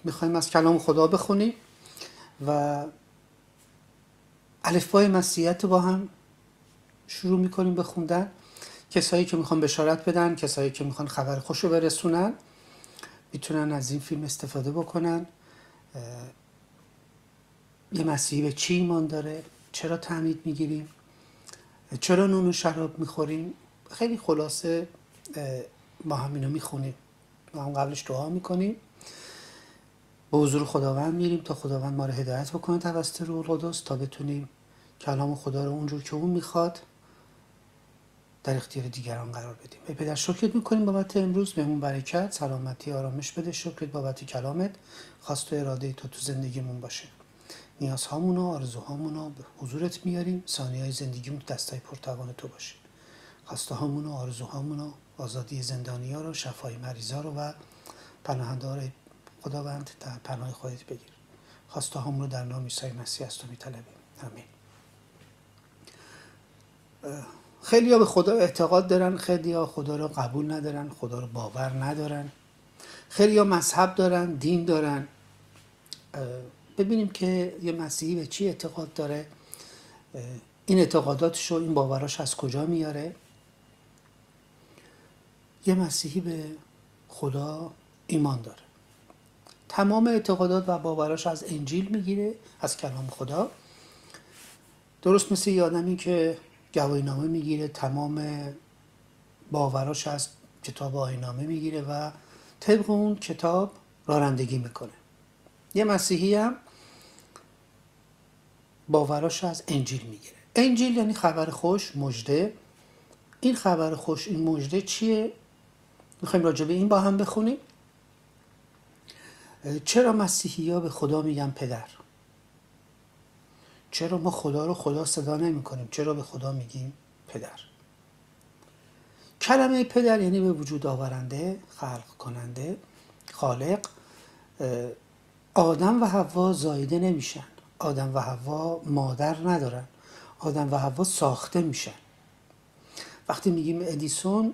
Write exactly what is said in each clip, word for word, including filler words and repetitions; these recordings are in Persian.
میخوایم از کلام خدا بخونیم و الفبای مسیحیت با هم شروع میکنیم به خوندن. کسایی که میخوان بشارت بدن، کسایی که میخوان خبر خوش رو برسونن، میتونن از این فیلم استفاده بکنن. یه مسیحی به چی ایمان داره؟ چرا تعمید میگیریم؟ چرا نون و شراب میخوریم؟ خیلی خلاصه ما هم اینو میخونیم، ما هم قبلش دعا میکنیم، به حضور خداوند میریم تا خداوند ما رو هدایت بکنه توسط روح القدس تا بتونیم کلام خدا رو اونجور که اون میخواد در اختیار دیگران قرار بدیم. ای پدر شکرت میکنیم بابت امروز، بهمون برکت، سلامتی، آرامش بده. شکرت بابت کلامت، خواست و اراده تو تو زندگیمون باشه. نیازهامون و آرزوهامون رو به حضورت میاریم. ثانیه‌های زندگیمون تو دستای پرتوان تو باشه. خواسته هامون و آرزوهامون و آزادی زندانی‌ها رو، شفای مریضا رو و پناهنده‌ها خداوند در پناه خودت بگیر. خواسته هامون رو در نام عیسی مسیح از تو میطلبیم. آمین. خیلی ها به خدا اعتقاد دارن، خیلی ها خدا رو قبول ندارن، خدا رو باور ندارن. خیلی ها مذهب دارن، دین دارن. ببینیم که یه مسیحی به چی اعتقاد داره، این اعتقاداتش و این باوراش از کجا میاره. یه مسیحی به خدا ایمان داره، تمام اعتقادات و باوراش از انجیل میگیره، از کلام خدا. درست مثل یه آدمی که گواهینامه میگیره، تمام باوراش از کتاب آیین‌نامه میگیره و طبق اون کتاب رانندگی میکنه. یه مسیحی هم باوراش از انجیل میگیره. انجیل یعنی خبر خوش، مژده. این خبر خوش، این مژده چیه؟ میخوایم راجع به این با هم بخونیم. چرا مسیحی ها به خدا میگن پدر؟ چرا ما خدا رو خدا صدا نمی کنیم؟ چرا به خدا میگیم پدر؟ کلمه پدر یعنی به وجود آورنده، خلق کننده، خالق. آدم و حوا زایده نمیشن، آدم و حوا مادر ندارن، آدم و حوا ساخته میشن. وقتی میگیم ادیسون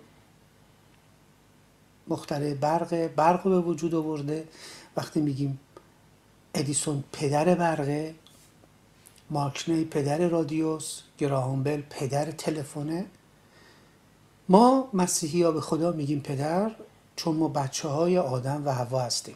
مخترع برق، برق به وجود آورده. وقتی میگیم ادیسون پدر برقه، مارکنی پدر رادیوس، گراهام بل پدر تلفنه. ما مسیحی ها به خدا میگیم پدر چون ما بچه های آدم و حوا هستیم.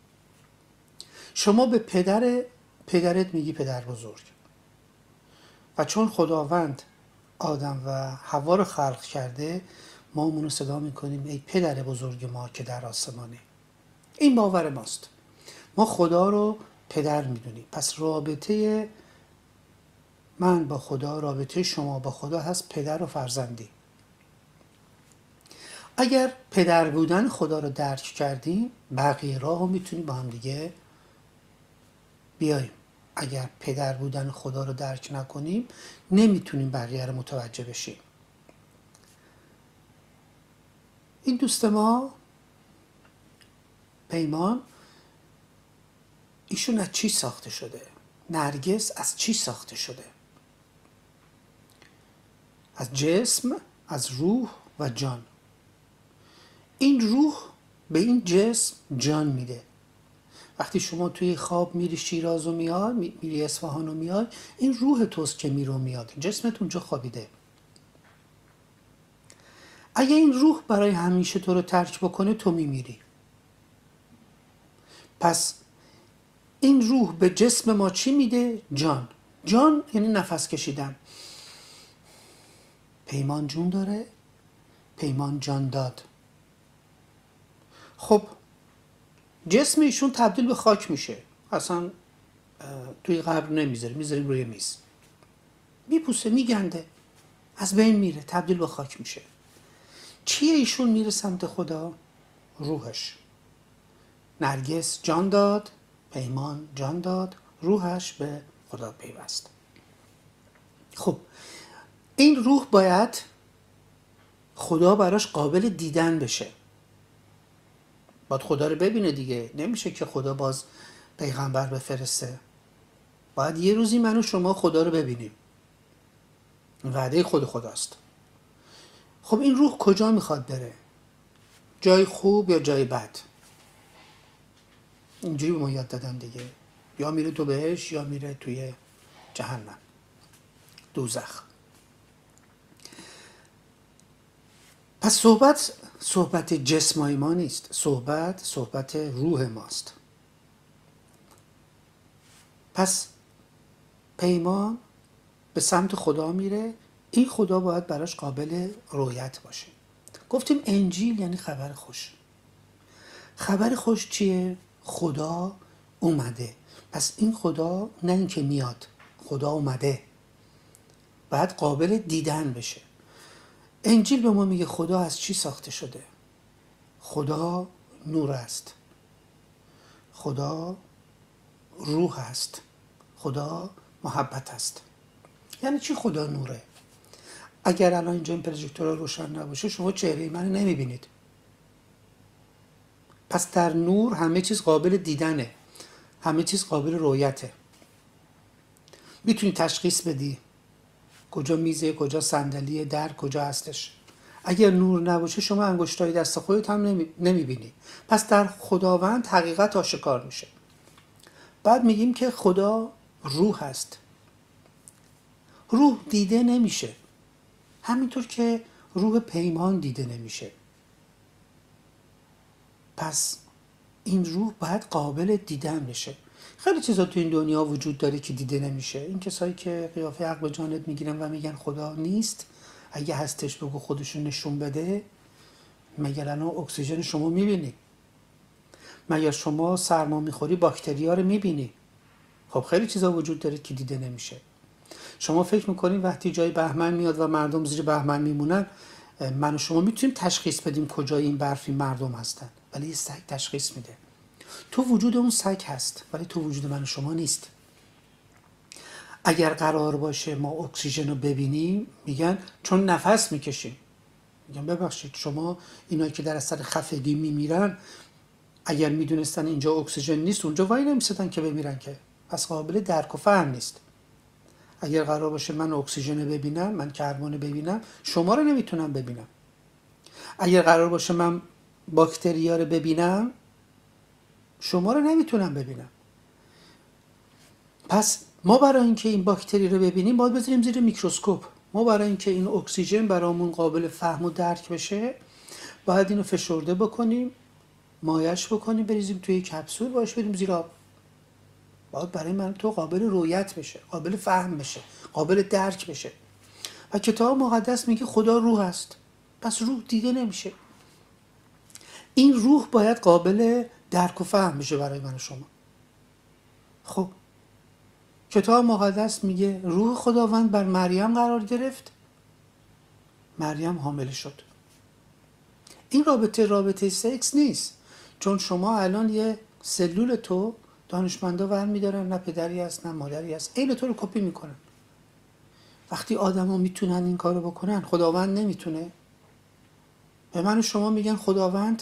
شما به پدر پدرت میگی پدر بزرگ، و چون خداوند آدم و حوا رو خلق کرده، ما اونو صدا میکنیم ای پدر بزرگ ما که در آسمانه. این باور ماست، ما خدا رو پدر میدونیم. پس رابطه من با خدا، رابطه شما با خدا هست پدر و فرزندی. اگر پدر بودن خدا رو درک کردیم، بقیه راه رو میتونیم با هم دیگه بیاییم. اگر پدر بودن خدا رو درک نکنیم، نمیتونیم بقیه رو متوجه بشیم. این دوست ما پیمان، ایشون از چی ساخته شده؟ نرگس از چی ساخته شده؟ از جسم، از روح و جان. این روح به این جسم جان میده. وقتی شما توی خواب میری شیراز و میاد، میری اصفهان و میاد، این روح توست که میره و میاد، جسمت اونجا خوابیده. اگه این روح برای همیشه تو رو ترک بکنه، تو میمیری. پس این روح به جسم ما چی میده؟ جان. جان یعنی نفس کشیدن. پیمان جون داره، پیمان جان داد. خب جسم ایشون تبدیل به خاک میشه، اصلا توی قبر نمیذاره، میذاریم روی میز، میپوسه، میگنده، از بین میره، تبدیل به خاک میشه. چیه ایشون میره سمت خدا؟ روحش. نرگس جان داد، پیمان جان داد، روحش به خدا پیوست. خب این روح باید خدا براش قابل دیدن بشه، باید خدا رو ببینه دیگه. نمیشه که خدا باز پیغمبر بفرسته، باید یه روزی من و شما خدا رو ببینیم. وعده خود خداست. خب این روح کجا میخواد بره؟ جای خوب یا جای بد؟ اینجوری به ما یاد دادن دیگه، یا میره تو بهش یا میره توی جهنم، دوزخ. پس صحبت صحبت جسمای ما نیست، صحبت صحبت روح ماست. پس پیمان به سمت خدا میره، این خدا باید براش قابل رؤیت باشه. گفتیم انجیل یعنی خبر خوش. خبر خوش چیه؟ خدا اومده. پس این خدا نه اینکه میاد، خدا اومده، باید قابل دیدن بشه. انجیل به ما میگه خدا از چی ساخته شده؟ خدا نور است، خدا روح است، خدا محبت است. یعنی چی خدا نوره؟ اگر الان اینجا این پروژکتور روشن نباشه شما چهره من نمیبینید. پس در نور همه چیز قابل دیدنه، همه چیز قابل رؤیته. میتونی تشخیص بدی کجا میزه، کجا صندلیه، در کجا هستش. اگر نور نباشه شما انگشتای دست خودت هم نمیبینی. پس در خداوند حقیقت آشکار میشه. بعد میگیم که خدا روح است. روح دیده نمیشه، همینطور که روح پیمان دیده نمیشه. پس این روح باید قابل دیدن بشه. خیلی چیزا تو این دنیا وجود داره که دیده نمیشه. این کسایی که قیافه حق به جانت میگیرن و میگن خدا نیست، اگه هستش بگو خودشون نشون بده. مگر الان اکسیژن شما میبینی؟ مگر شما سرما میخوری باکتریا رو میبینی؟ خب خیلی چیزا وجود داره که دیده نمیشه. شما فکر میکنین وقتی جای بهمن میاد و مردم زیر بهمن میمونن من و شما میتونیم تشخیص بدیم کجای این برفی مردم هستن، ولی یه سگ تشخیص میده. تو وجود اون سگ هست ولی تو وجود من و شما نیست. اگر قرار باشه ما اکسیژن رو ببینیم میگن چون نفس میکشیم. میگن ببخشید شما اینا که در اثر خفگی میمیرن اگر میدونستن اینجا اکسیژن نیست اونجا وای نمیستن که بمیرن که. پس قابل درک و فهم نیست. اگر قرار باشه من اکسیژن ببینم، من کربن ببینم، شما رو نمیتونم ببینم. اگر قرار باشه من باکتریا رو ببینم، شما رو نمیتونم ببینم. پس ما برای اینکه این باکتری رو ببینیم باید بذاریم زیر میکروسکوپ. ما برای اینکه این اکسیژن برامون قابل فهم و درک بشه باید اینو فشرده بکنیم، مایش بکنیم، بریزیم توی کپسول، باش بریم زیر آب. باید برای من تو قابل رؤیت بشه، قابل فهم بشه، قابل درک بشه. و کتاب مقدس میگه خدا روح است. پس روح دیده نمیشه. این روح باید قابل درک و فهم بشه برای من و شما. خب کتاب مقدس میگه روح خداوند بر مریم قرار گرفت، مریم حامله شد. این رابطه رابطه سکس نیست، چون شما الان یه سلول تو دانشمندا ور میدارن، نه پدری هست نه مادری هست، عین تو رو کپی میکنن. وقتی آدما میتونن این کارو بکنن خداوند نمیتونه؟ به من و شما میگن خداوند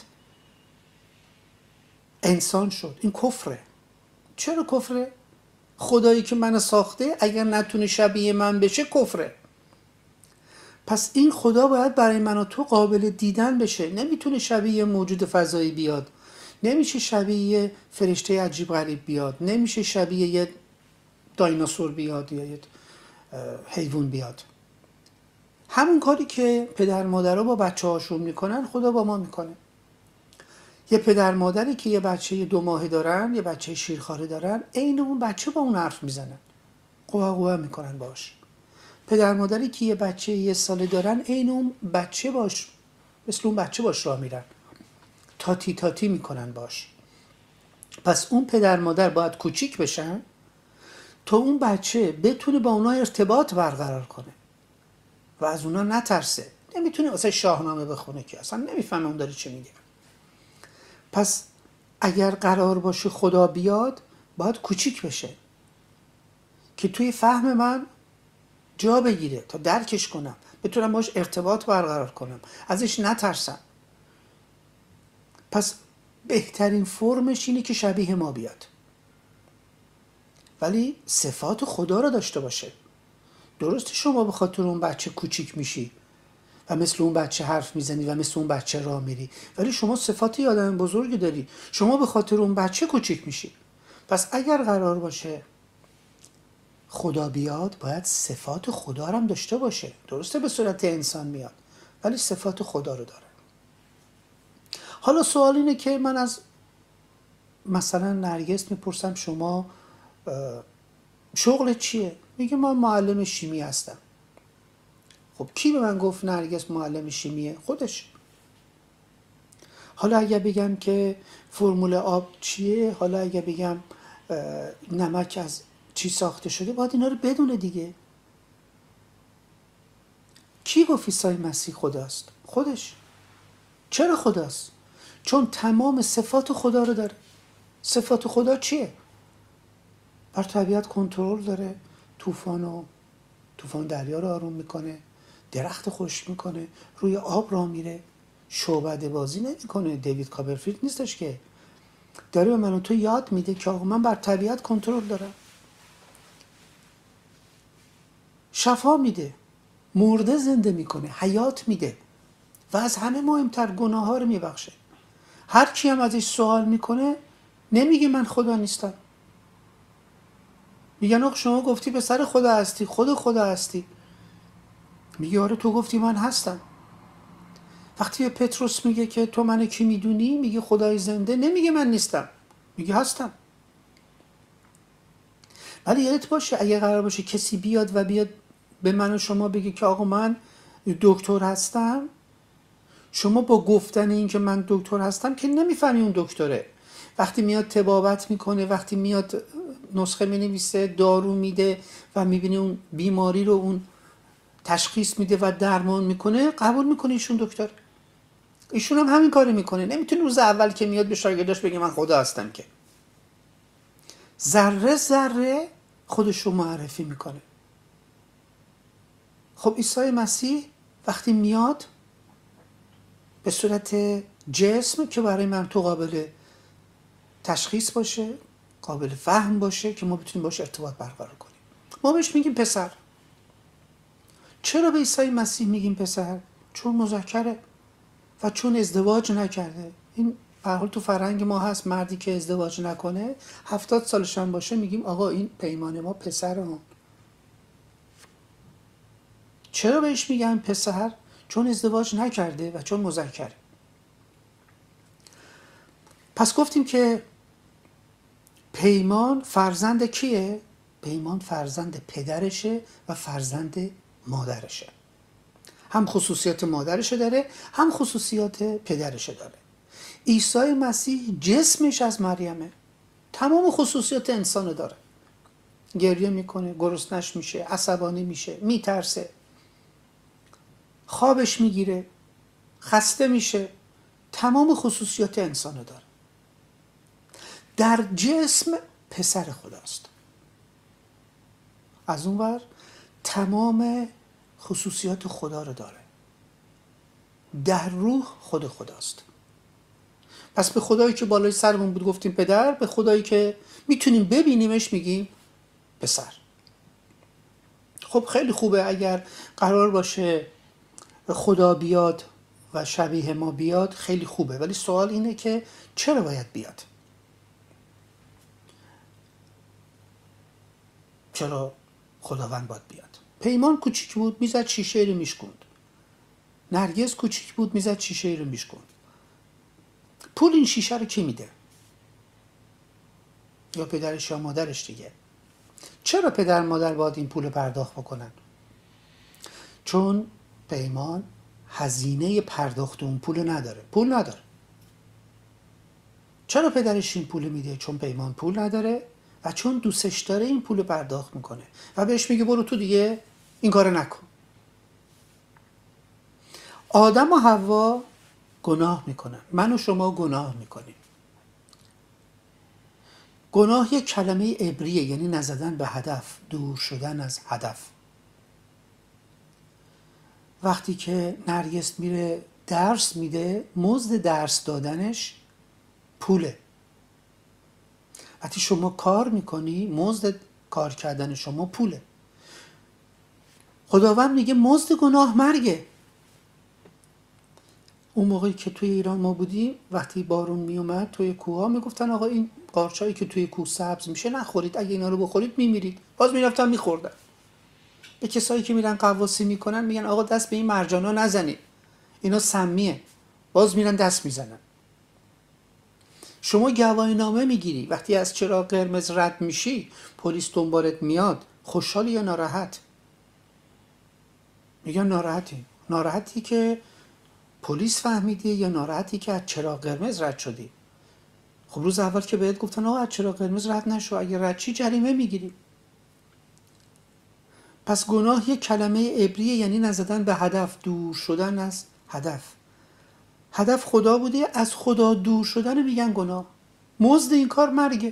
انسان شد. این کفره. چرا کفره؟ خدایی که منو ساخته اگر نتونه شبیه من بشه کفره. پس این خدا باید برای من و تو قابل دیدن بشه. نمیتونه شبیه موجود فضایی بیاد، نمیشه شبیه فرشته عجیب غریب بیاد، نمیشه شبیه یه دایناسور بیاد یا یه حیوان بیاد. همون کاری که پدر مادرها با بچه هاشون میکنن خدا با ما میکنه. یه پدر مادری که یه بچه دو ماهه دارن، یه بچه شیرخواره دارن، عین اون بچه با اون حرف میزنن، قوه قوه میکنن باش. پدر مادری که یه بچه یه ساله دارن، عین اون بچه باش، مثل اون بچه باش راه میرن، تاتی تاتی میکنن باش. پس اون پدر مادر باید کوچیک بشن تا اون بچه بتونه با اونا ارتباط برقرار کنه و از اونا نترسه. نمیتونه واسه شاهنامه بخونه که اصلا نمیفهمه اون داره چی میگه. پس اگر قرار باشه خدا بیاد باید کوچیک بشه که توی فهم من جا بگیره تا درکش کنم، بتونم باش ارتباط برقرار کنم، ازش نترسم. پس بهترین فرمش اینه که شبیه ما بیاد، ولی صفات خدا رو داشته باشه. درسته شما به خاطر اون بچه کوچیک میشی، و مثل اون بچه حرف میزنی و مثل اون بچه راه میری، ولی شما صفات یه آدم بزرگی داری، شما به خاطر اون بچه کوچیک میشی. پس اگر قرار باشه خدا بیاد، باید صفات خدا رو هم داشته باشه. درسته به صورت انسان میاد، ولی صفات خدا رو داره. حالا سوال اینه که من از مثلا نرگس میپرسم شما شغل چیه؟ میگه من معلم شیمی هستم. خب کی به من گفت نرگس معلم شیمیه؟ خودش. حالا اگه بگم که فرمول آب چیه، حالا اگه بگم نمک از چی ساخته شده، باید اینا رو بدونه دیگه. کی گفت عیسی مسیح خداست؟ خودش. چرا خداست؟ چون تمام صفات خدا رو داره. صفات خدا چیه؟ بر طبیعت کنترل داره، طوفان و طوفان دریا رو آروم میکنه، درخت خشک میکنه، روی آب راه میره، شعبده بازی نمیکنه. دیوید کاپرفیلد نیستش که، داره به من و تو یاد میده که آقا من بر طبیعت کنترل دارم. شفا میده، مرده زنده میکنه، حیات میده و از همه مهمتر گناه ها رو میبخشه. هر کی هم ازش سوال میکنه نمیگه من خدا نیستم. میگن آقا شما گفتی پسر خدا هستی، خود خدا هستی. میگه آره تو گفتی من هستم. وقتی به پتروس میگه که تو منو کی میدونی، میگه خدای زنده، نمیگه من نیستم، میگه هستم. ولی یادت باشه اگه قرار باشه کسی بیاد و بیاد به من و شما بگه که آقا من دکتر هستم، شما با گفتن این که من دکتر هستم که نمیفهمی اون دکتره. وقتی میاد طبابت میکنه، وقتی میاد نسخه مینویسه، دارو میده و میبینی اون بیماری رو اون تشخیص میده و درمان میکنه، قبول میکنه ایشون دکتر. ایشون هم همین کاری میکنه. نمیتونه روز اول که میاد به شاگرداش بگه من خدا هستم، که ذره ذره خودش رو معرفی میکنه. خب عیسی مسیح وقتی میاد به صورت جسم که برای من تو قابل تشخیص باشه، قابل فهم باشه، که ما بتونیم باشه ارتباط برقرار کنیم، ما بهش میگیم پسر. چرا به عیسی مسیح میگیم پسر؟ چون مذکره و چون ازدواج نکرده. این به هر حال تو فرهنگ ما هست، مردی که ازدواج نکنه هفتاد سالش هم باشه میگیم آقا این پیمان ما پسر اون. چرا بهش میگن پسر؟ چون ازدواج نکرده و چون مذکره. پس گفتیم که پیمان فرزند کیه؟ پیمان فرزند پدرشه و فرزند مادرشه. هم خصوصیات مادرشه داره، هم خصوصیات پدرشه داره. عیسی مسیح جسمش از مریمه، تمام خصوصیات انسانو داره. گریه میکنه، گرسنش میشه، عصبانی میشه، میترسه، خوابش میگیره، خسته میشه، تمام خصوصیات انسانو داره. در جسم پسر خداست. از اون ور تمام خصوصیات خدا رو داره. در روح خود خداست. پس به خدایی که بالای سرمون بود گفتیم پدر، به خدایی که میتونیم ببینیمش میگیم پسر. خب خیلی خوبه اگر قرار باشه خدا بیاد و شبیه ما بیاد، خیلی خوبه، ولی سوال اینه که چرا باید بیاد؟ چرا خداوند باید بیاد؟ پیمان کوچیک بود میزد شیشه رو میشکند. نرگس کوچیک بود میزد شیشه رو میشکند. پول این شیشه رو کی میده؟ یا پدرش یا مادرش دیگه. چرا پدر مادر باید این پول پرداخت بکنن؟ چون پیمان هزینه پرداخت اون پول نداره. پول نداره. چرا پدرش این پول میده؟ چون پیمان پول نداره و چون دوستش داره این پول پرداخت میکنه و بهش میگه برو تو دیگه این کارو نکن. آدم و حوا گناه میکنن. من و شما گناه میکنیم. گناه یک کلمه عبریه، یعنی نزدن به هدف، دور شدن از هدف. وقتی که نرگس میره درس میده، مزد درس دادنش پوله. وقتی شما کار میکنی، مزد کار کردن شما پوله. خداوند میگه مزد گناه مرگه. اون موقعی که توی ایران ما بودیم وقتی بارون می اومد توی کوها میگفتن آقا این قارچایی که توی کوه سبز میشه نخورید، اگه اینا رو بخورید میمیرید. باز میرفتن میخوردن. به کسایی که میرن قواسی میکنن میگن آقا دست به این مرجانا نزنید، اینا سمیه. باز میرن دست میزنن. شما گواهی نامه میگیری وقتی از چراغ قرمز رد میشی، پلیس دنبالت میاد، خوشحالی یا ناراحت؟ میگن ناراحتی. ناراحتی که پلیس فهمیدی یا ناراحتی که از چراغ قرمز رد شدی؟ خب روز اول که بهت گفتن آقا از چراغ قرمز رد نشو، اگه رد چی جریمه میگیری. پس گناه یک کلمه عبریه، یعنی نزدن به هدف، دور شدن از هدف. هدف خدا بوده، از خدا دور شدن میگن گناه. مزد این کار مرگه.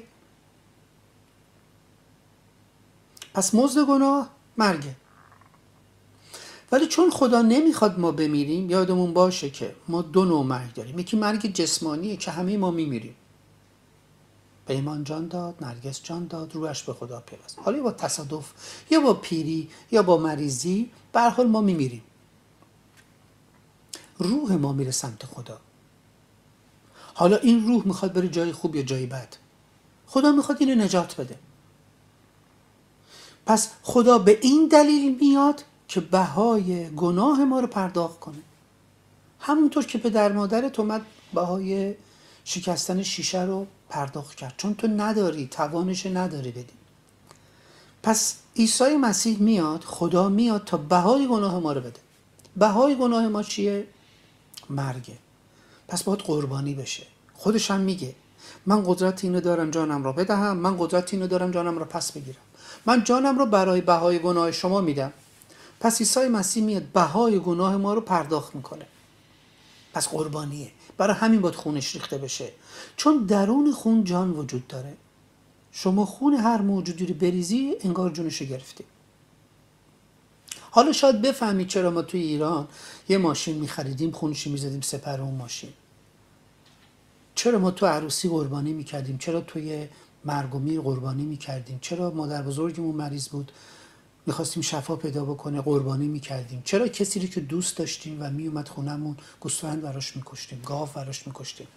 پس مزد گناه مرگه. ولی چون خدا نمیخواد ما بمیریم، یادمون باشه که ما دو نوع مرگ داریم. یکی مرگ جسمانیه که همه ما میمیریم. پیمان جان داد، نرگس جان داد، روحش به خدا پیوست. حالا یا با تصادف یا با پیری یا با مریضی، به هر حال ما میمیریم. روح ما میره سمت خدا. حالا این روح میخواد بره جای خوب یا جای بد. خدا میخواد اینو نجات بده. پس خدا به این دلیل میاد که بهای گناه ما رو پرداخت کنه. همونطور که پدر مادرت اومد بهای شکستن شیشه رو پرداخت کرد، چون تو نداری، توانش نداری بدی. پس عیسی مسیح میاد، خدا میاد تا بهای گناه ما رو بده. بهای گناه ما چیه؟ مرگه. پس باید قربانی بشه. خودش هم میگه من قدرت اینو دارم جانم رو بدهم، من قدرت اینو دارم جانم رو پس بگیرم، من جانم رو برای بهای گناه شما میدم. پس عیسی مسیح میاد بهای گناه ما رو پرداخت میکنه. پس قربانیه. برای همین باید خونش ریخته بشه، چون درون خون جان وجود داره. شما خون هر موجودی رو بریزی انگار جونشو گرفتی. حالا شاید بفهمید چرا ما توی ایران یه ماشین میخریدیم خونشی میزدیم سپر اون ماشین. چرا ما تو عروسی قربانی میکردیم، چرا توی مرگ و میر قربانی میکردیم، چرا مادر بزرگمون مریض بود میخواستیم شفا پیدا بکنه قربانی میکردیم، چرا کسی رو که دوست داشتیم و میومد خونمون گوسفند براش میکشتیم، گاو براش میکشتیم.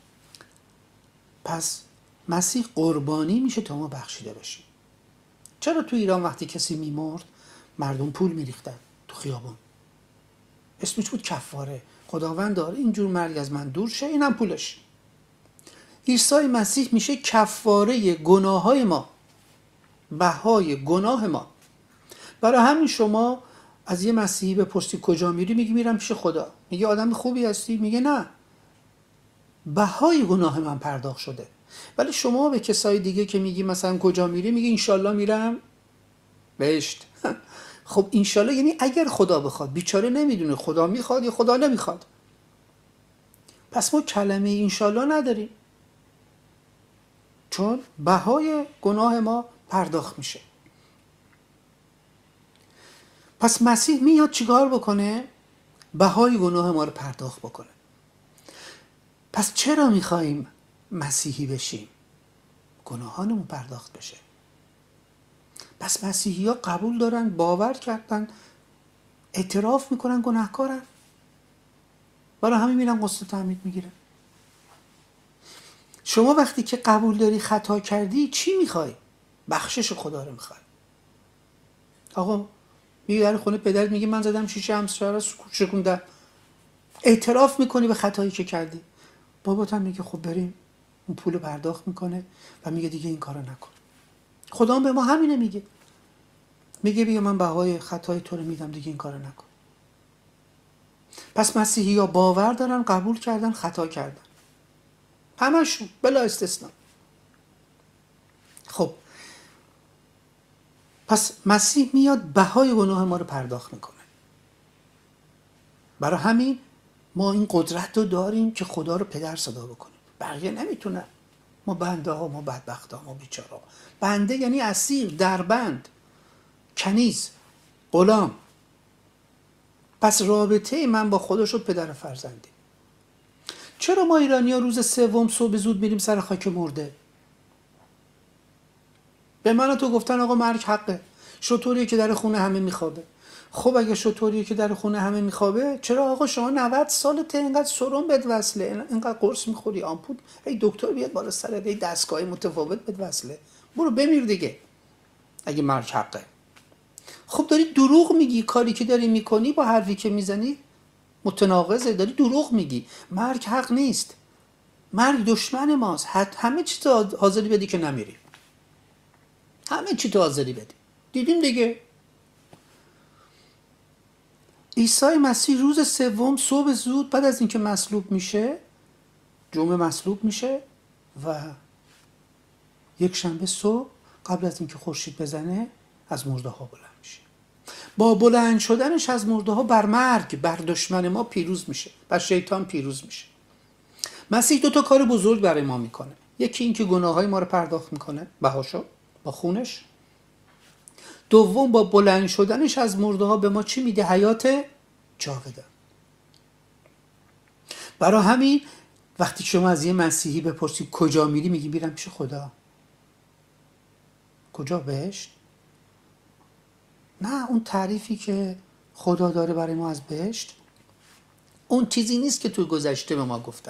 پس مسیح قربانی میشه تا ما بخشیده بشیم. چرا تو ایران وقتی کسی میمرد مردم پول میریختن تو خیابون؟ اسمش بود کفاره. خداوند داره اینجور مرگ از من دور شه، اینم پولش. عیسی مسیح میشه کفاره گناههای ما، بهای گناه ما. برای همین شما از یه مسیحی بپرسی کجا میری، میگی میرم پیش خدا. میگه آدم خوبی هستی؟ میگه نه، بهای گناه من پرداخت شده. ولی شما به کسای دیگه که میگی مثلا کجا میری، میگی انشالله میرم بهشت. خب انشالله یعنی اگر خدا بخواد. بیچاره نمیدونه خدا میخواد یا خدا نمیخواد. پس ما کلمه انشالله نداریم، چون بهای گناه ما پرداخت میشه. پس مسیح میاد چیکار بکنه؟ بهای گناه ما رو پرداخت بکنه. پس چرا میخواییم مسیحی بشیم؟ گناهانمون پرداخت بشه. پس مسیحی ها قبول دارن، باور کردن، اعتراف میکنن گناهکارن، برای همین میرن غسل تعمید میگیرن. شما وقتی که قبول داری خطا کردی چی میخوای؟ بخشش خدا رو میخوای. آقا میگه در خونه پدرت میگه من زدم شیشه همسر رو شکوندم، اعتراف میکنی به خطایی که کردی. بابات هم میگه خب بریم، اون پول رو پرداخت میکنه و میگه دیگه این کارو نکن. خدا هم به ما همینه میگه، میگه بیا من بهای خطای تو رو میدم، دیگه این کارو نکن. پس مسیحی ها باور دارن، قبول کردن، خطا کردن، همشون بلا استثنا. خب پس مسیح میاد بهای گناه ما رو پرداخت میکنه. برای همین ما این قدرت رو داریم که خدا رو پدر صدا بکنیم. بقیه نمیتونن. ما بنده ها، ما بدبخت ها، ما بیچاره ها. بنده یعنی اسیر، دربند، کنیز، غلام. پس رابطه من با خدا شد پدر و فرزندی. چرا ما ایرانی ها روز سوم صبح زود میریم سر خاک مرده؟ به من تو گفتن آقا مرگ حقه، شطوریه که در خونه همه میخوابه. خب اگه شطوریه که در خونه همه میخوابه، چرا آقا شما نود سالته اینقدر سرم بهت وصله، اینقدر قرص میخوری آمپول، ای دکتر بیاد بالا سرت، ای دستگاه متفاوت بهت وصله، برو بمیر دیگه اگه مرگ حقه. خب داری دروغ میگی، کاری که داری میکنی با حرفی که میزنی متناقضه، داری دروغ میگی. مرگ حق نیست، مرگ دشمن ماست. همه چی تو حاضری بدی که نمیری، همه چی تو حاضری بدی. دیدیم دیگه عیسی مسیح روز سوم صبح زود بعد از اینکه مصلوب میشه، جمعه مصلوب میشه و یک شنبه صبح قبل از اینکه خورشید بزنه از مرده ها بلند میشه. با بلند شدنش از مرده ها بر مرگ، بر دشمن ما پیروز میشه، بر شیطان پیروز میشه. مسیح دو تا کار بزرگ برای ما میکنه. یکی این که گناههای ما رو پرداخت میکنه بهاشو با خونش. دوم با بلند شدنش از مرده ها به ما چی میده؟ حیات جاودان. برای همین وقتی شما از یه مسیحی بپرسی کجا میری، میگی میرم پیش خدا. کجا؟ بهشت؟ نه، اون تعریفی که خدا داره برای ما از بهشت اون چیزی نیست که توی گذشته به ما گفتن.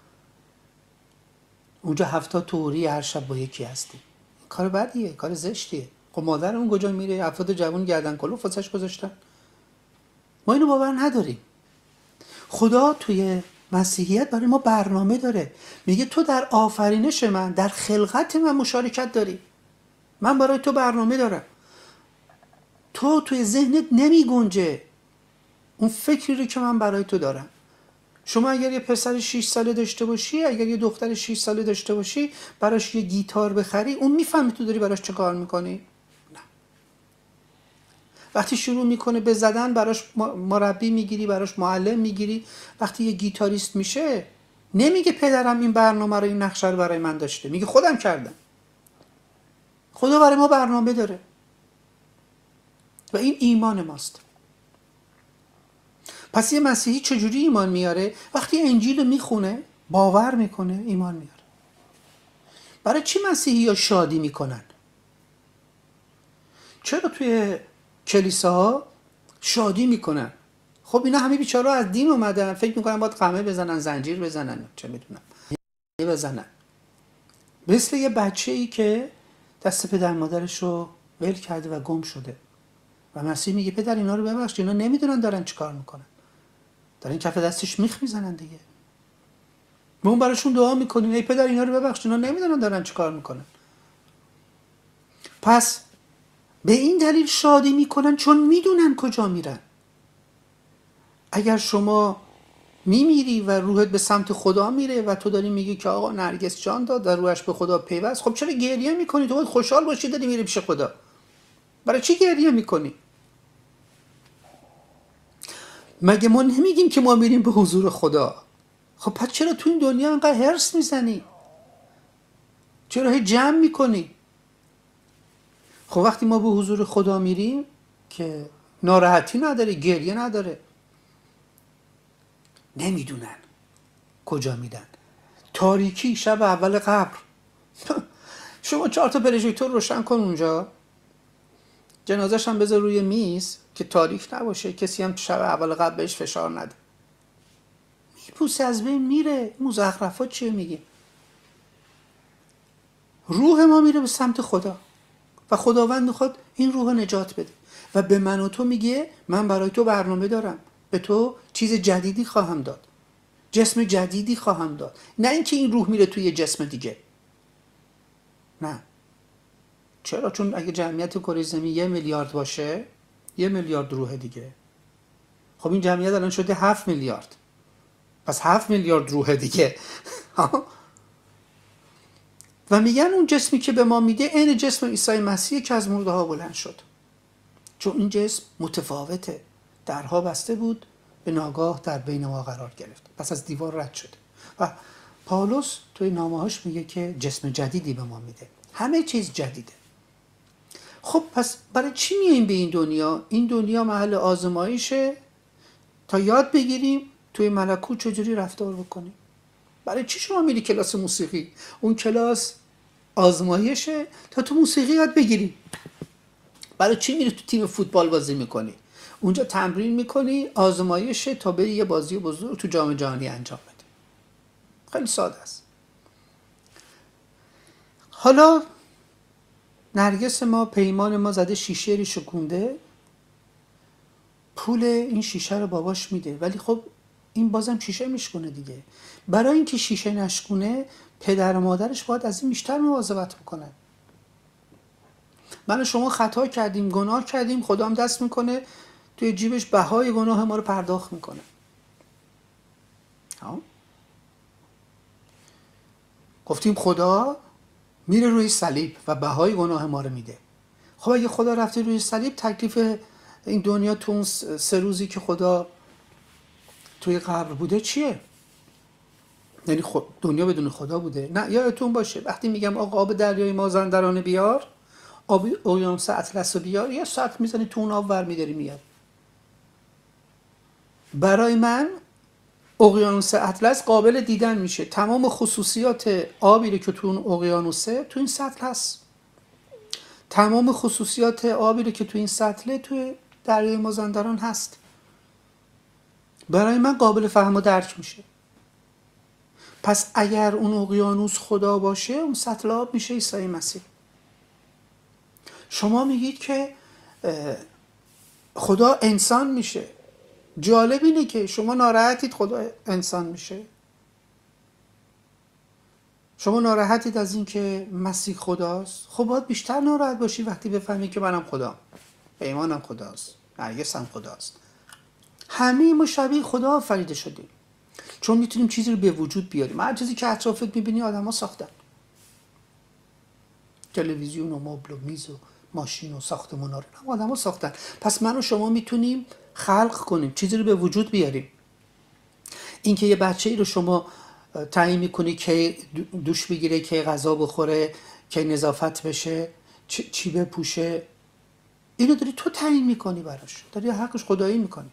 اونجا هفتاد طوری هر شب با یکی هستی. کار بدیه، کار زشتیه. خب مادر اون کجا میره؟ هفتاد جوان گردن کلوف واسش گذاشتن. ما اینو باور نداریم. خدا توی مسیحیت برای ما برنامه داره. میگه تو در آفرینش من، در خلقت من مشارکت داری. من برای تو برنامه دارم. تو توی ذهنت نمی گنجه اون فکری رو که من برای تو دارم. شما اگر یه پسر شش ساله داشته باشی، اگر یه دختر شش ساله داشته باشی، براش یه گیتار بخری، اون میفهمی تو داری براش چه کار میکنی؟ نه. وقتی شروع میکنه به زدن، براش مربی میگیری، براش معلم میگیری. وقتی یه گیتاریست میشه، نمیگه پدرم این برنامه رو، این نقشه رو برای من داشته، میگه خودم کردم. خدا برای ما برنامه داره و این ایمان ماست. پس یه مسیحی چجوری ایمان میاره؟ وقتی انجیل رو میخونه، باور میکنه، ایمان میاره. برای چی مسیحی ها شادی میکنن؟ چرا توی کلیساها شادی میکنن؟ خب اینا همه بیچاره از دین اومدن، فکر میکنن باید قمه بزنن، زنجیر بزنن، چه میدونم بزنن. مثل یه بچه ای که دست پدر مادرش رو ول کرده و گم شده و مسیح میگه پدر اینا رو ببخش، اینا نمیدونن دارن چی کار میکنن، دارن کف دستش میخ میزنن دیگه. ما اون براشون دعا میکنیم ای پدر اینا رو ببخش، اینا نمیدونن دارن چی کار میکنن. پس به این دلیل شادی میکنن چون میدونن کجا میرن. اگر شما میمیری و روحت به سمت خدا میره و تو داری میگی که آقا نرگس جان داد و روحش به خدا پیوست، خب چرا گریه میکنی؟ تو باید خوشحال باشی داری میری پیش خدا. برای چی گریه میکنی؟ مگه ما نمیگیم که ما میریم به حضور خدا؟ خب پس چرا تو این دنیا انقدر هرس میزنی؟ چرا هی جمع میکنی؟ خب وقتی ما به حضور خدا میریم که ناراحتی نداره، گریه نداره. نمیدونن کجا میدن. تاریکی شب اول قبر. شما چهار تا پروژکتور روشن کن اونجا، جنازش هم بذار روی میز که تاریک نباشه، کسی هم شب اول قبر بهش فشار نده. میپوسه از بین میره. مزخرفات چیه میگه؟ روح ما میره به سمت خدا و خداوند میخواد این روح نجات بده و به من و تو میگه من برای تو برنامه دارم، به تو چیز جدیدی خواهم داد، جسم جدیدی خواهم داد. نه اینکه این روح میره توی جسم دیگه. نه. چرا؟ چون اگه جمعیت کره زمین یه میلیارد باشه، یه میلیارد روح دیگه. خب این جمعیت الان شده هفت میلیارد. پس هفت میلیارد روح دیگه. و میگن اون جسمی که به ما میده عین جسم عیسی مسیح که از مرده ها بلند شد. چون این جسم متفاوته. درها بسته بود، به ناگاه در بین ما قرار گرفت. پس از دیوار رد شده. و پاولس توی نامه‌هاش میگه که جسم جدیدی به ما میده. همه چیز جدیده. خب پس برای چی میاییم به این دنیا؟ این دنیا محل آزمایشه تا یاد بگیریم توی ملکوت چجوری رفتار بکنیم. برای چی شما میری کلاس موسیقی؟ اون کلاس آزمایشه تا تو موسیقی یاد بگیری. برای چی میری تو تیم فوتبال بازی میکنی؟ اونجا تمرین میکنی، آزمایشه تا بری یه بازی بزرگ تو جام جهانی انجام بدی. خیلی ساده است. حالا نرگس ما، پیمان ما زده شیشه ری شکونده، پول این شیشه رو باباش میده، ولی خب این بازم شیشه میشکونه دیگه. برای اینکه شیشه نشکونه پدر و مادرش باید از این بیشتر مواظبت بکنن. من و شما خطا کردیم، گناه کردیم، خدا هم دست میکنه توی جیبش بهای گناه ما رو پرداخت میکنه. ها؟ گفتیم خدا میره روی صلیب و بهای گناه ما رو میده. خب اگه خدا رفته روی صلیب، تکلیف این دنیا تو اون سه روزی که خدا توی قبر بوده چیه؟ یعنی دنیا بدون خدا بوده؟ نه، یادتون باشه وقتی میگم آقا آب دریای مازندران بیار، آب اقیانوس اطلس رو بیار، یه ساعت میزنی تو اون آب ور میداری میاد. برای من اقیانوس اطلس قابل دیدن میشه، تمام خصوصیات آبی رو که تو اون اقیانوسه تو این سطل هست، تمام خصوصیات آبی رو که تو این سطله تو دریای مازندران هست. برای من قابل فهم و درک میشه. پس اگر اون اقیانوس خدا باشه، اون سطل آب میشه عیسی مسیح. شما میگید که خدا انسان میشه. جالب اینه که شما ناراحتید خدا انسان میشه. شما ناراحتید از این که مسیح خداست. خب باید بیشتر ناراحت باشی وقتی بفهمی که منم خدا، پیمانم خداست، نرگسم خداست. همه ما شبیه خدا آفریده شدیم، چون میتونیم چیزی رو به وجود بیاریم. هر چیزی که اطرافت میبینی آدم ها ساختن. تلویزیون و مبل و میز و ماشین و ساختمون رو هم آدم ها ساختن. پس من و شما میتونیم خلق کنیم، چیزی رو به وجود بیاریم. اینکه یه بچه ای رو شما تعیین میکنی که دوش بگیره، که غذا بخوره، که نظافت بشه، چی بپوشه، اینو داری تو تعیین میکنی براش، داری حقش خدایی میکنی.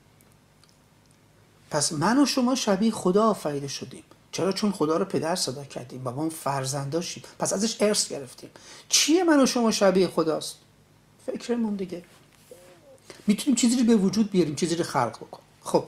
پس من و شما شبیه خدا آفریده شدیم. چرا؟ چون خدا رو پدر صدا کردیم، بابام فرزنداشیم، پس ازش ارث گرفتیم. چیه من و شما شبیه خداست؟ فکرمون دیگه. میتونیم چیزی رو به وجود بیاریم، چیزی رو خلق بکنیم. خب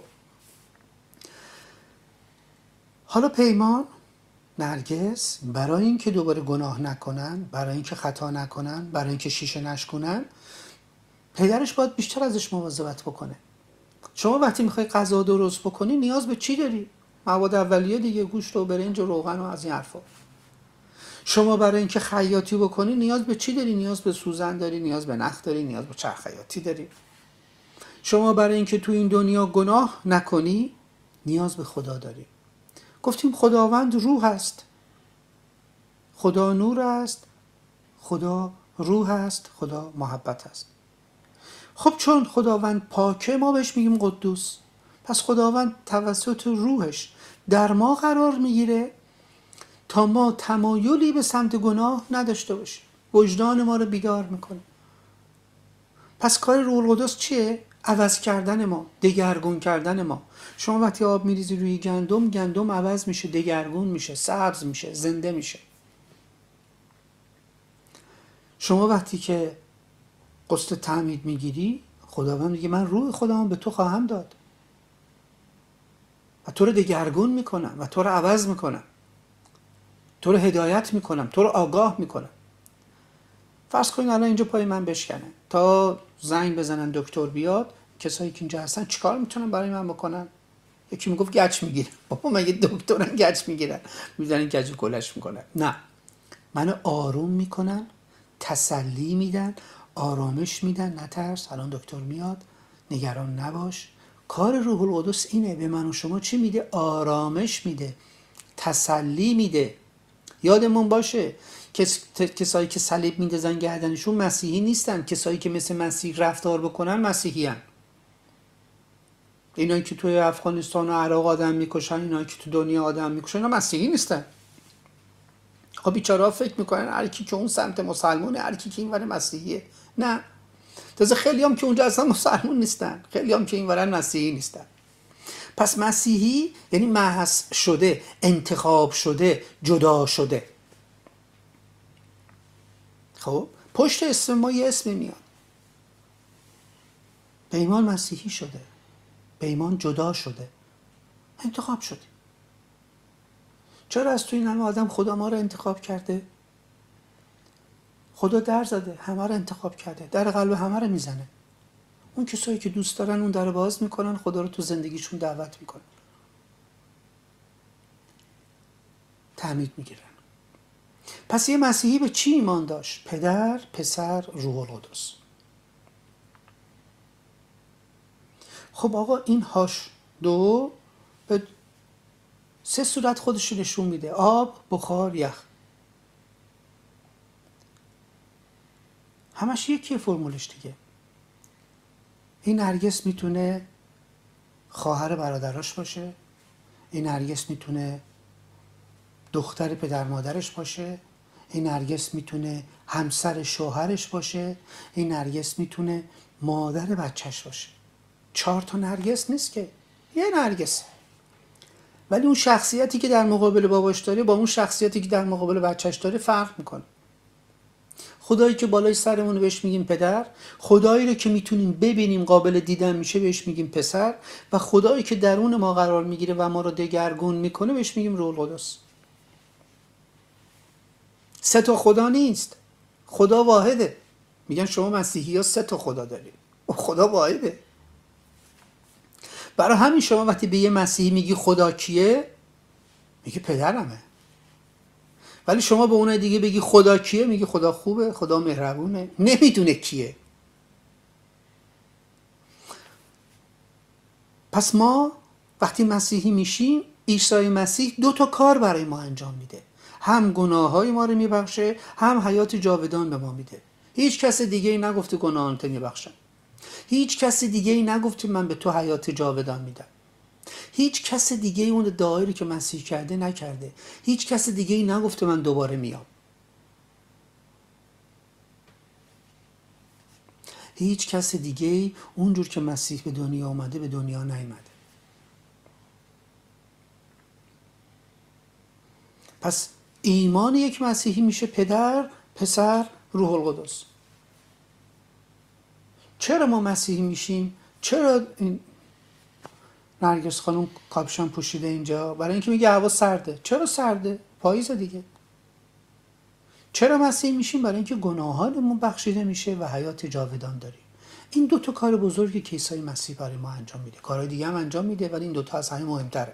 حالا پیمان، نرگس، برای اینکه دوباره گناه نکنن، برای اینکه خطا نکنن، برای اینکه شیشه نشکنن، پدرش باید بیشتر ازش مواظبت بکنه. شما وقتی میخوای غذا درست بکنی نیاز به چی داری؟ مواد اولیه دیگه، گوشت و برنج و روغن و از این حرفا. شما برای اینکه خیاطی بکنی نیاز به چی داری؟ نیاز به سوزن داری، نیاز به نخ داری، نیاز به چرخ خیاطی داری. شما برای اینکه تو این دنیا گناه نکنی نیاز به خدا داری. گفتیم خداوند روح است، خدا نور است، خدا روح است، خدا محبت است. خب چون خداوند پاکه ما بهش میگیم قدوس. پس خداوند توسط روحش در ما قرار میگیره تا ما تمایلی به سمت گناه نداشته باشیم. وجدان ما رو بیدار میکنه. پس کار روح القدس چیه؟ عوض کردن ما، دگرگون کردن ما. شما وقتی آب میریزی روی گندم، گندم عوض میشه، دگرگون میشه، سبز میشه، زنده میشه. شما وقتی که قسط تعمید میگیری، خداوند میگه من روح خودم به تو خواهم داد و تو رو دگرگون میکنم و تو رو عوض میکنم، تو رو هدایت میکنم، تو رو آگاه میکنم. فرض کنید الان اینجا پای من بشکنه، تا زنگ بزنن دکتر بیاد، کسایی که اینجا هستن چیکار میتونن برای من بکنن؟ یکی میگفت گچ میگیرن. بابا مگه دکترن گچ میگیرن؟ میذارن گچ کلش میکنن؟ نه، منو آروم میکنن، تسلی میدن، آرامش میدن، نترس، الان دکتر میاد، نگران نباش. کار روح القدس اینه، به من و شما چی میده؟ آرامش میده، تسلی میده. یادمون باشه کس... کسایی که صلیب میندازن گردنشون مسیحی نیستن. کسایی که مثل مسیح رفتار بکنن مسیحی هن. اینایی که توی افغانستان و عراق آدم میکشن، اینایی که تو دنیا آدم میکشن، اینا مسیحی نیستن. خب بیچاره‌ها فکر میکنن هر کی که اون سمت مسلمونه، هر کی که اینور مسیحیه. نه، تازه خیلی هم که اونجا اصلا مسلمان نیستن، خیلی هم که اینورن مسیحی نیستن. پس مسیحی یعنی محض شده، انتخاب شده، جدا شده. خب پشت اسم ما یه اسمی میاد. به ایمان مسیحی شده، به ایمان جدا شده، انتخاب شدیم. چرا از تو این همه آدم خدا ما رو انتخاب کرده؟ خدا در زده، همه رو انتخاب کرده، در قلب همه رو میزنه. اون کسایی که دوست دارن اون در باز میکنن، خدا رو تو زندگیشون دعوت میکنن، تعمید میگیرن. پس یه مسیحی به چی ایمان داشت؟ پدر، پسر، روح القدس. خب آقا این هاش دو به سه صورت خودش نشون میده: آب، بخار، یخ. همش یکیه فرمولش دیگه. این نرگس میتونه خواهر برادراش باشه، این نرگس میتونه دختر پدر مادرش باشه، این نرگس میتونه همسر شوهرش باشه، این نرگس میتونه مادر بچهش باشه. چهار تا نرگس نیست که، یه نرگس. ولی اون شخصیتی که در مقابل باباش داره با اون شخصیتی که در مقابل بچهش داره فرق میکنه. خدایی که بالای سرمون بهش میگیم پدر، خدایی رو که میتونیم ببینیم قابل دیدن میشه بهش میگیم پسر، و خدایی که درون ما قرار میگیره و ما رو دگرگون میکنه بهش میگیم روح القدس. سه تا خدا نیست، خدا واحده. میگن شما مسیحی ها سه تا خدا دارید، خدا واحده. برای همین شما وقتی به یه مسیحی میگی خدا کیه، میگه پدرمه. ولی شما به اونای دیگه بگی خدا کیه، میگه خدا خوبه، خدا مهربونه، نمیدونه کیه. پس ما وقتی مسیحی میشیم، عیسی مسیح دو تا کار برای ما انجام میده: هم گناههای ما رو میبخشه، هم حیات جاودان به ما میده. هیچ کس دیگه ای نگفته گناهانت میبخشم. هیچ کس دیگه ای نگفته من به تو حیات جاودان میدم. هیچ کس دیگه ای اون دعایی رو که مسیح کرده نکرده. هیچ کس دیگه ای نگفته من دوباره میام. هیچ کس دیگه ای اونجور که مسیح به دنیا اومده به دنیا نیامده. پس ایمان یک مسیحی میشه پدر، پسر، روح القدس. چرا ما مسیحی میشیم؟ چرا این نرگس خانم کاپشن پوشیده اینجا؟ برای اینکه میگه هوا سرده. چرا سرده؟ پاییز دیگه. چرا مسیحی میشیم؟ برای اینکه گناهانمون بخشیده میشه و حیات جاودان داریم. این دو تا کار بزرگی که عیسی مسیح برای ما انجام میده. کارهای دیگه هم انجام میده ولی این دو تا از همه مهمتره.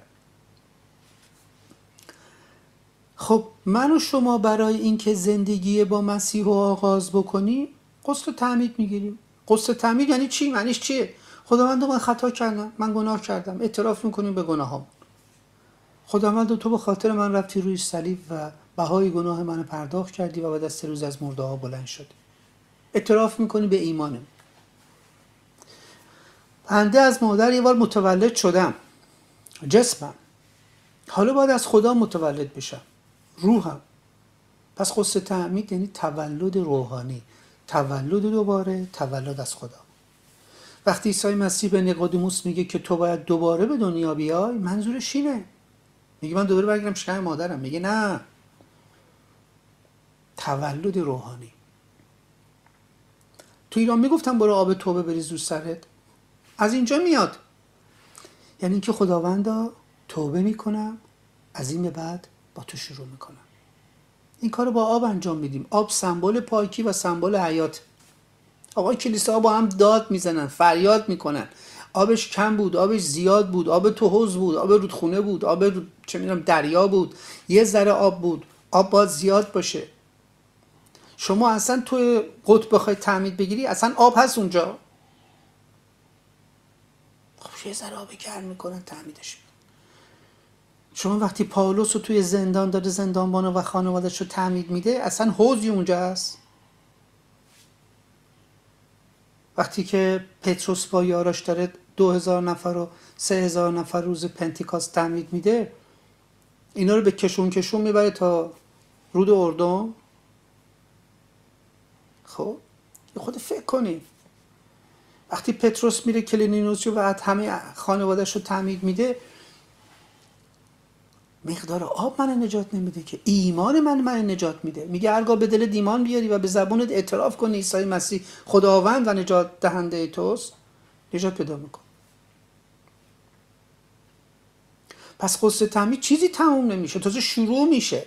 خب من و شما برای اینکه زندگی با مسیح رو آغاز بکنیم غسل تعمید میگیریم. غسل تعمید یعنی چی؟ معنیش چیه؟ خداوند من خطا کردم، من گناه کردم، اعتراف میکنیم به گناهام. خداوند تو به خاطر من رفتی روی صلیب و بهای گناه من پرداخت کردی و بعد از سه روز از مرده ها بلند شدی. اعتراف میکنی به ایمانم. بنده از مادر یه بار متولد شدم، جسمم، حالا باید از خدا متولد بشم، روحم. پس غسل تعمید یعنی تولد روحانی، تولد دوباره، تولد از خدا. وقتی عیسی مسیح به نیقودیموس میگه که تو باید دوباره به دنیا بیای، منظورش اینه. میگه من دوباره برگردم شکم مادرم. میگه نه، تولد روحانی. تو ایران میگفتن برو آب توبه بریز رو سرت، از اینجا میاد. یعنی اینکه خداوندا توبه میکنم، از این به بعد با تو شروع میکنم. این کارو با آب انجام میدیم. آب سمبل پاکی و سمبل حیات. آقای کلیساها با هم داد میزنن، فریاد میکنن. آبش کم بود، آبش زیاد بود، آب تو حوض بود، آب رودخونه بود، آب رود... چه میدونم دریا بود، یه ذره آب بود. آب باید زیاد باشه. شما اصلا تو قطب بخوای تعمید بگیری، اصلا آب هست اونجا. خب یه ذره آب گرم میکنن تعمیدش. شما وقتی پاولوس رو توی زندان داره زندانبانو و خانواده‌شو تعمید میده، اصلا حوضی اونجا هست. وقتی که پتروس با یاراش داره دو هزار نفر و سه هزار نفر روز پنتیکاست تعمید میده، اینا رو به کشون کشون میبره تا رود اردن. خب خود فکر کنی وقتی پتروس میره کلینینوس و همه خانواده‌اش رو تعمید میده، مقدار آب من نجات نمیده که، ایمان من من نجات میده. میگه هرگاه به دلت ایمان بیاری و به زبانت اعتراف کنی عیسی مسیح خداوند و نجات دهنده توست، نجات پیدا میکنه. پس غسل تعمید چیزی تموم نمیشه، تازه شروع میشه.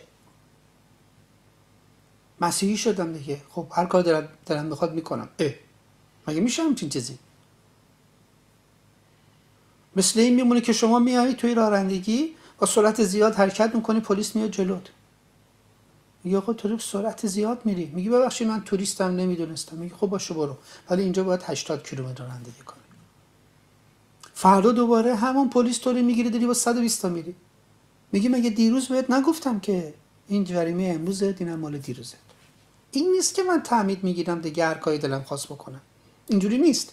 مسیحی شدم دیگه، خب هر کار دلم دلم بخواد میکنم. اه مگه میشه همچین چیزی؟ مثل این میمونه که شما میایید توی رانندگی با سرعت زیاد حرکت میکنی، پلیس میاد جلوت، میگه آقا تو سرعت زیاد میری، میگی ببخشید من توریستم نمیدونستم، میگه خب باشه برو، ولی اینجا باید هشتاد کیلومتر رانندگی کنی. فردا دوباره همون پلیس تو رو میگیره، داری با صد و بیست تا میری، میگی مگه دیروز بهت نگفتم که این جریمه امروزه، اینم مال دیروزه. این نیست که من تعمید میگیرم دیگه هر کاری دلم خواست بکنم، اینجوری نیست.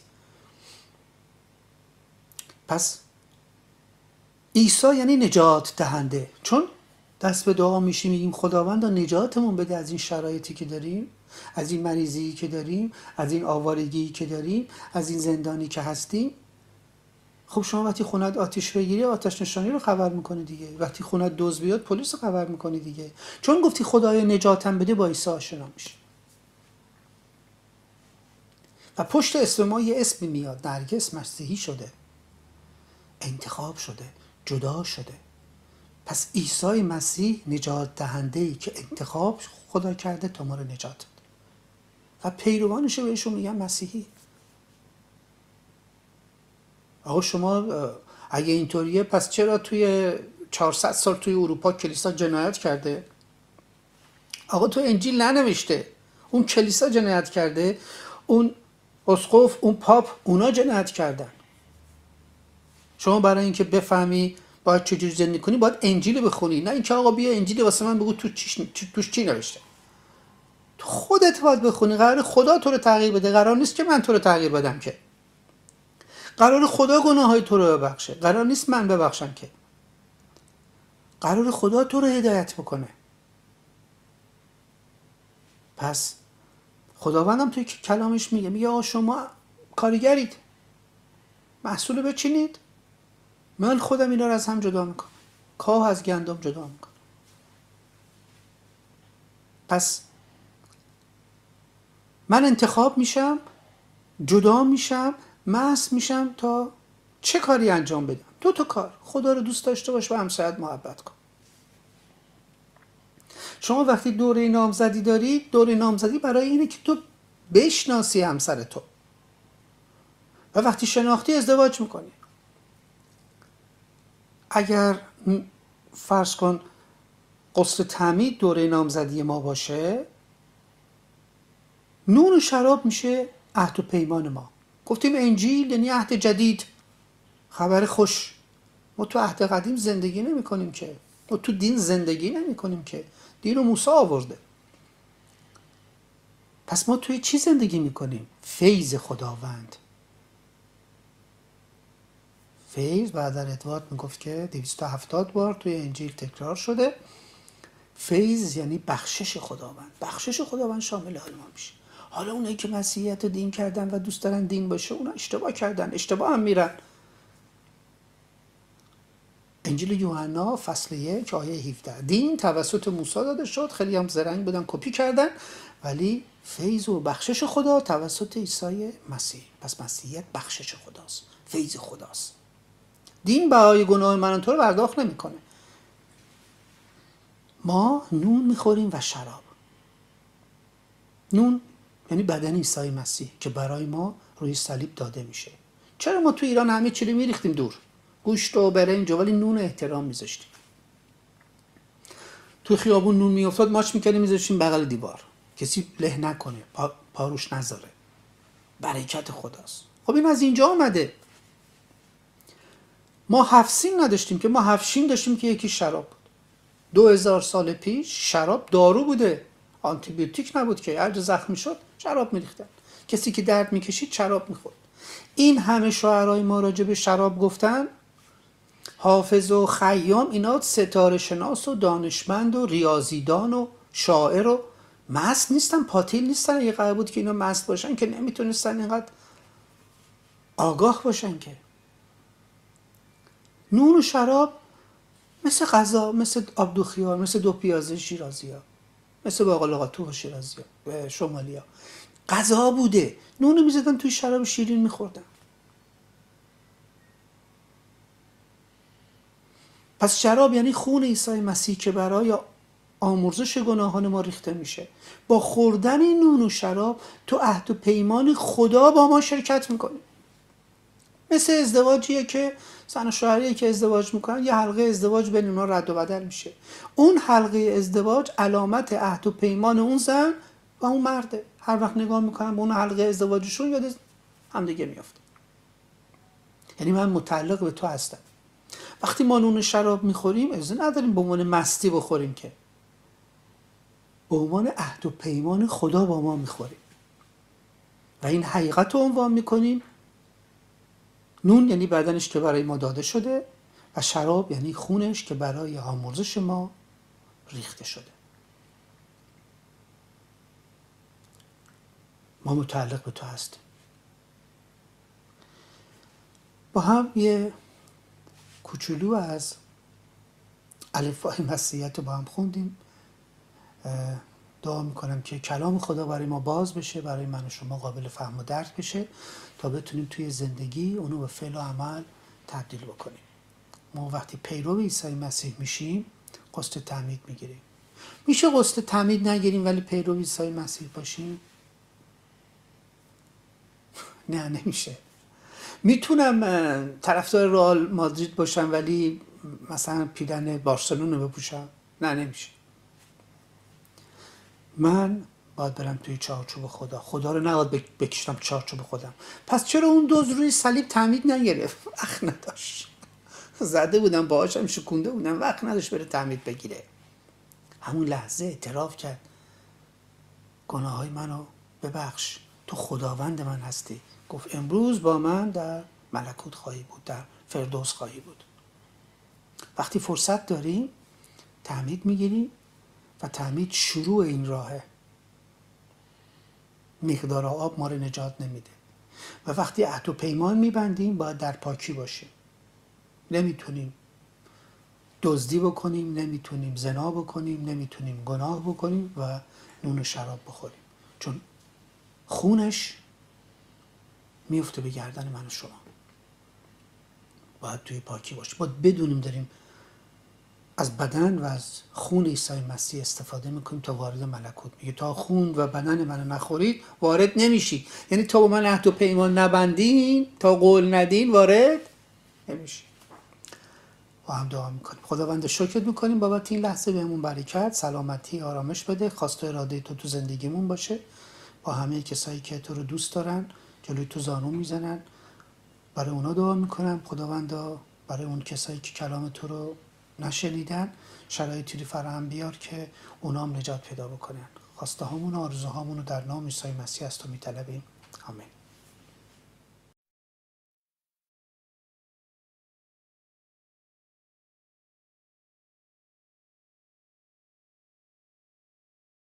پس عیسی یعنی نجات دهنده، چون دست به دعا میشیم میگیم خداوندا نجاتمون بده از این شرایطی که داریم، از این مریضی که داریم، از این آوارگی که داریم، از این زندانی که هستیم. خب شما وقتی خونت آتش بگیری آتش نشانی رو خبر میکنی دیگه، وقتی خونت دزد بیاد پلیس رو خبر میکنی دیگه، چون گفتی خدایا نجاتم بده با عیسی آشنا میشی. و پشت اسم ما یه اسمی میاد، نرگس مسیحی شده، انتخاب شده، جدا شده. پس عیسی مسیح نجات دهنده‌ای که انتخاب خدا کرده تا ما رو نجات بده و پیروانش بهشون میگن مسیحی. آقا شما اگه اینطوریه پس چرا توی چهارصد سال توی اروپا کلیسا جنایت کرده؟ آقا تو انجیل ننوشته، اون کلیسا جنایت کرده، اون اسقف، اون پاپ، اونا جنایت کردن. شما برای اینکه بفهمی باید چجوری زندگی کنی باید انجیل بخونی، نه اینکه آقا بیا انجیل واسه من بگو تو چیش توش چی نوشته. تو خودت باید بخونی. قرار خدا تو رو تغییر بده، قرار نیست که من تو رو تغییر بدم که. قرار خدا گناههای تو رو ببخشه، قرار نیست من ببخشم که. قرار خدا تو رو هدایت بکنه. پس خداوندم توی کلامش میگه میگه آقا شما کارگرید، محصول بچینید، من خودم اینا رو از هم جدا میکنم، کاه از گندم جدا میکنم. پس من انتخاب میشم، جدا میشم، مست میشم تا چه کاری انجام بدم؟ دو تا کار: خدا رو دوست داشته باش و همسایت محبت کن. شما وقتی دوره نامزدی داری، دوره نامزدی برای اینه که تو بشناسی همسر تو و وقتی شناختی ازدواج میکنی. اگر فرض کن غسل تعمید دوره نامزدی ما باشه، نون و شراب میشه عهد و پیمان ما. گفتیم انجیل یعنی عهد جدید، خبر خوش. ما تو عهد قدیم زندگی نمی کنیم که، ما تو دین زندگی نمی کنیم که، دین رو موسی آورده. پس ما توی چی زندگی می کنیم؟ فیض خداوند. فیض بعد در ادوارد می گفت که دویست و هفتاد بار توی انجیل تکرار شده. فیض یعنی بخشش خداوند. بخشش خداوند شامل حال ما میشه. حالا اونایی که مسیحیت رو دین کردن و دوست دارن دین باشه، اونا اشتباه کردن، اشتباه هم میرن. انجیل یوحنا فصل یک آیه هفده: دین توسط موسی داده شد، خیلی هم زرنگ بودن کپی کردن، ولی فیض و بخشش خدا توسط عیسی مسیح. پس مسیحیت بخشش خداست، فیض خداست. دین بهای گناه من تو رو پرداخت نمیکنه. ما نون میخوریم و شراب. نون یعنی بدن عیسی مسیح که برای ما روی صلیب داده میشه. چرا ما تو ایران همه چی رو میریختیم دور؟ گوشت و برنج، ولی نون احترام میذاشتیم. تو خیابون نون میافتاد ماچ میکردیم میذاشتیم بغل دیوار، کسی له نکنه، پا، پاروش نذاره. برکت خداست. خب این از اینجا آمده. ما هفسین نداشتیم که، ما هفشین داشتیم که یکی شراب بود. دو هزار سال پیش شراب دارو بوده، آنتی بیوتیک نبود که. هر جا زخمی شد شراب میریختن، کسی که درد میکشید شراب میخورد. این همه شاعرای ما راجع به شراب گفتن، حافظ و خیام، اینا ستاره شناس و دانشمند و ریاضیدان و شاعر و مست نیستن، پاتیل نیستن. اگه قرار بود که اینا مست باشن که نمیتونستن اینقدر آگاه باشن که. نون و شراب مثل غذا، مثل آب دو خیار، مثل دو پیازه شیرازی ها، مثل باقلاقاتو شیرازی ها شمالی ها، غذا بوده. نونو میزدن توی شراب شیرین میخوردن. پس شراب یعنی خون عیسی مسیح که برای آمرزش گناهان ما ریخته میشه. با خوردن این نون و شراب تو عهد و پیمان خدا با ما شرکت میکنی. مثل ازدواجیه که زن و شوهریه که ازدواج میکنن، یه حلقه ازدواج بین اونا رد و بدل میشه. اون حلقه ازدواج علامت عهد و پیمان اون زن و اون مرده. هر وقت نگاه میکنم به اون حلقه ازدواجشون یاد همدیگه میافته. یعنی من متعلق به تو هستم. وقتی ما نون شراب میخوریم اجازه نداریم به عنوان مستی بخوریم، که به عنوان عهد و پیمان خدا با ما میخوریم و این حقیقت رو عنوان میکنیم. نون یعنی بدنش که برای ما داده شده و شراب یعنی خونش که برای آمرزش ما ریخته شده. ما متعلق به تو هستیم. با هم یه کوچولو از الفبای مسیحیت رو با هم خوندیم. دعا میکنم که کلام خدا برای ما باز بشه، برای من و شما قابل فهم و درک بشه تا بتونیم توی زندگی اونو به فعل و عمل تبدیل بکنیم. ما وقتی پیرو عیسی مسیح میشیم غسل تعمید میگیریم. میشه غسل تعمید نگیریم ولی پیرو عیسی مسیح باشیم؟ نه، نمیشه. میتونم طرفدار رئال مادرید باشم ولی مثلا پیرن بارسلون رو بپوشم؟ نه، نمیشه. من باید برم توی چارچوب خدا. خدا رو نباید بکشم چارچوب خودم. پس چرا اون دوز روی صلیب تعمید نگرفت؟ وقت نداشت. زده بودم باهاشم شکونده بودم، وقت نداشت بره تعمید بگیره. همون لحظه اعتراف کرد گناههای منو ببخش، تو خداوند من هستی. گفت امروز با من در ملکوت خواهی بود، در فردوس خواهی بود. وقتی فرصت داریم تعمید میگیریم و تعمید شروع این راهه. مقدار آب ما رو نجات نمیده و وقتی عهد و پیمان میبندیم باید در پاکی باشیم. نمیتونیم دزدی بکنیم، نمیتونیم زنا بکنیم، نمیتونیم گناه بکنیم و نون و شراب بخوریم، چون خونش میفته به گردن من و شما. باید توی پاکی باشیم. باید بدونیم داریم از بدن و از خون عیسی مسیح استفاده میکنیم تا وارد ملکوت. میگه تا خون و بدن منو نخورید وارد نمیشید. یعنی تا با من عهد و پیمان نبندین، تا قول ندین، وارد نمیشید. با هم دعا میکنیم. خداوند شکرت میکنیم بابت این لحظه، بهمون برکت، سلامتی، آرامش بده. خواست و اراده تو تو زندگیمون باشه. با همه کسایی که تو رو دوست دارن جلوی تو زانو میزنن برای اونا دعا میکنم. خداوندا برای اون کسایی که کلام تو رو نشنیدن شرایطی رو فراهم بیار که اونا هم نجات پیدا بکنن. خواسته هامون و آرزوهامون رو در نام عیسی مسیح از تو میطلبیم. آمین.